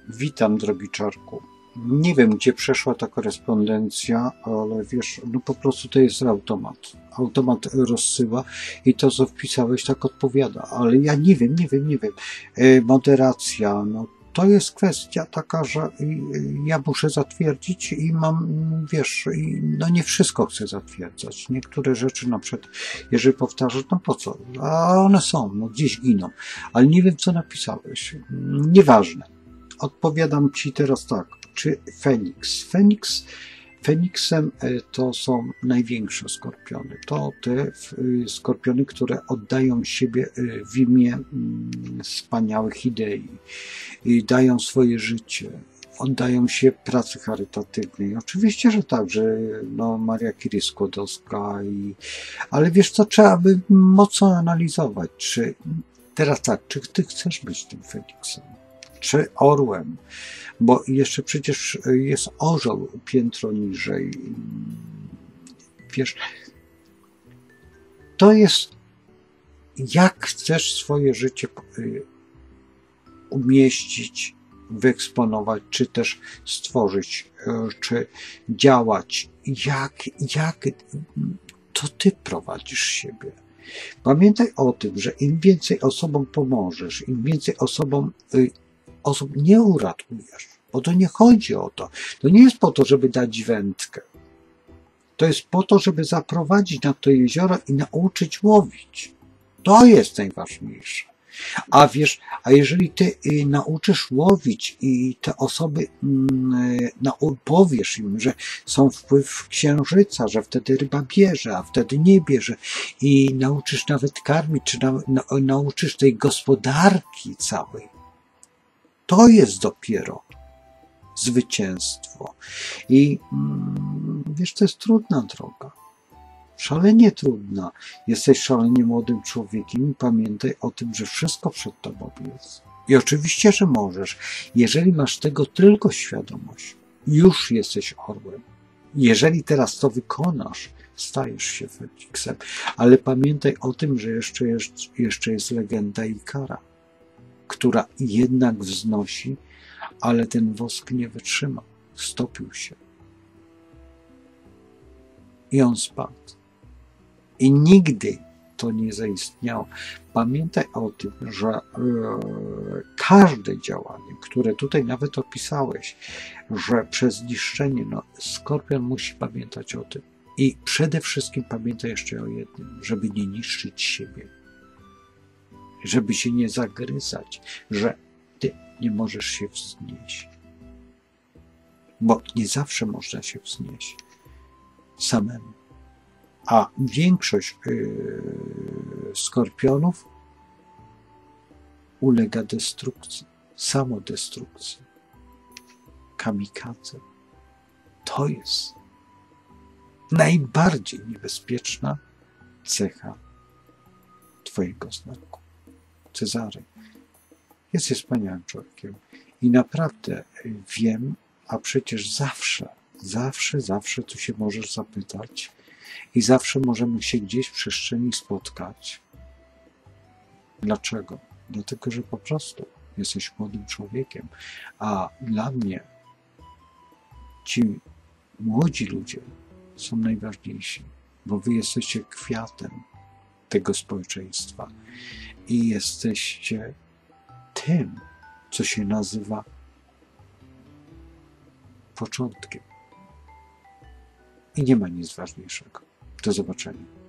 Witam, drogi Czarku. Nie wiem, gdzie przeszła ta korespondencja, ale wiesz, no po prostu to jest automat. Automat rozsyła i to, co wpisałeś, tak odpowiada. Ale ja nie wiem. Moderacja, no to jest kwestia taka, że ja muszę zatwierdzić i mam, wiesz, no nie wszystko chcę zatwierdzać. Niektóre rzeczy na przykład, jeżeli powtarzasz, no po co? A one są, no gdzieś giną. Ale nie wiem, co napisałeś. Nieważne. Odpowiadam ci teraz tak. Czy Feniks? Feniksem to są największe skorpiony. To te skorpiony, które oddają siebie w imię wspaniałych idei i dają swoje życie. Oddają się pracy charytatywnej. Oczywiście, że tak, że no, Maria Curie Skłodowska ale wiesz co, trzeba by mocno analizować, teraz tak, czy ty chcesz być tym Feniksem? Czy orłem? Bo jeszcze przecież jest orzeł piętro niżej. Wiesz, to jest, jak chcesz swoje życie umieścić, wyeksponować, czy też stworzyć, czy działać. Jak to ty prowadzisz siebie. Pamiętaj o tym, że im więcej osobom pomożesz, im więcej osób nie uratujesz, bo to nie chodzi o to. To nie jest po to, żeby dać wędkę. To jest po to, żeby zaprowadzić na to jezioro i nauczyć łowić. To jest najważniejsze. A wiesz, a jeżeli ty nauczysz łowić i te osoby powiesz im, że są wpływ księżyca, że wtedy ryba bierze, a wtedy nie bierze i nauczysz nawet karmić, czy nauczysz tej gospodarki całej, to jest dopiero zwycięstwo. I wiesz, to jest trudna droga. Szalenie trudna. Jesteś szalenie młodym człowiekiem i pamiętaj o tym, że wszystko przed tobą jest. I oczywiście, że możesz. Jeżeli masz tego tylko świadomość, już jesteś orłem. Jeżeli teraz to wykonasz, stajesz się Feniksem. Ale pamiętaj o tym, że jeszcze jest legenda Ikara, która jednak wznosi, ale ten wosk nie wytrzymał. Stopił się. I on spadł. I nigdy to nie zaistniało. Pamiętaj o tym, że każde działanie, które tutaj nawet opisałeś, że przez niszczenie, no, skorpion musi pamiętać o tym. I przede wszystkim pamiętaj jeszcze o jednym, żeby nie niszczyć siebie. Żeby się nie zagryzać, że ty nie możesz się wznieść. Bo nie zawsze można się wznieść samemu. A większość skorpionów ulega destrukcji, samodestrukcji, kamikadze. To jest najbardziej niebezpieczna cecha twojego znaku. Cezary jest wspaniałym człowiekiem i naprawdę wiem, a przecież zawsze tu się możesz zapytać i zawsze możemy się gdzieś w przestrzeni spotkać. Dlaczego? Dlatego, że po prostu jesteś młodym człowiekiem, a dla mnie ci młodzi ludzie są najważniejsi, bo wy jesteście kwiatem tego społeczeństwa i jesteście tym, co się nazywa początkiem. I nie ma nic ważniejszego. Do zobaczenia.